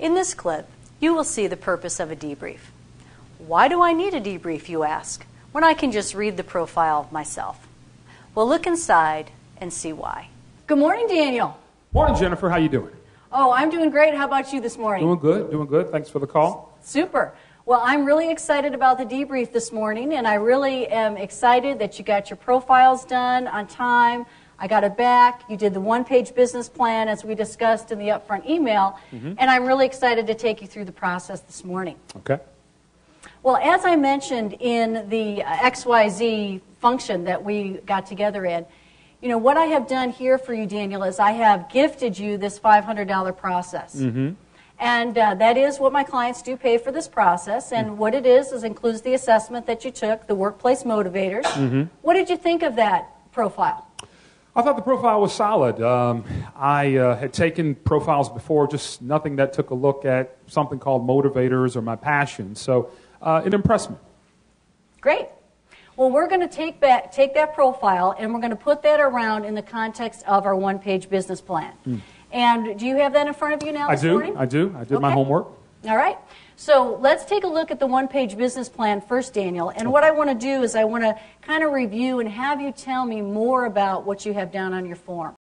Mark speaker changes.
Speaker 1: In this clip, you will see the purpose of a debrief. Why do I need a debrief, you ask, when I can just read the profile myself? Well, look inside and see why.
Speaker 2: Good morning, Daniel.
Speaker 3: Morning, Jennifer. How you doing?
Speaker 2: Oh, I'm doing great. How about you this morning?
Speaker 3: Doing good, doing good. Thanks for the call.
Speaker 2: Super. Well, I'm really excited about the debrief this morning, and I really am excited that you got your profiles done on time. I got it back. You did the one-page business plan, as we discussed in the upfront email, and I'm really excited to take you through the process this morning.
Speaker 3: Okay.
Speaker 2: Well, as I mentioned in the XYZ function that we got together in, you know, what I have done here for you, Daniel, is I have gifted you this $500 process. And that is what my clients do pay for this process. And what it is includes the assessment that you took, the workplace motivators. What did you think of that profile?
Speaker 3: I thought the profile was solid. I had taken profiles before, just nothing that took a look at something called motivators or my passion. So it impressed me.
Speaker 2: Great. Well, we're going to take that profile and we're going to put that around in the context of our one-page business plan. And do you have that in front of you now this morning?
Speaker 3: I do. I did my homework.
Speaker 2: All right. So let's take a look at the one-page business plan first, Daniel. And what I want to do is I want to kind of review and have you tell me more about what you have down on your form.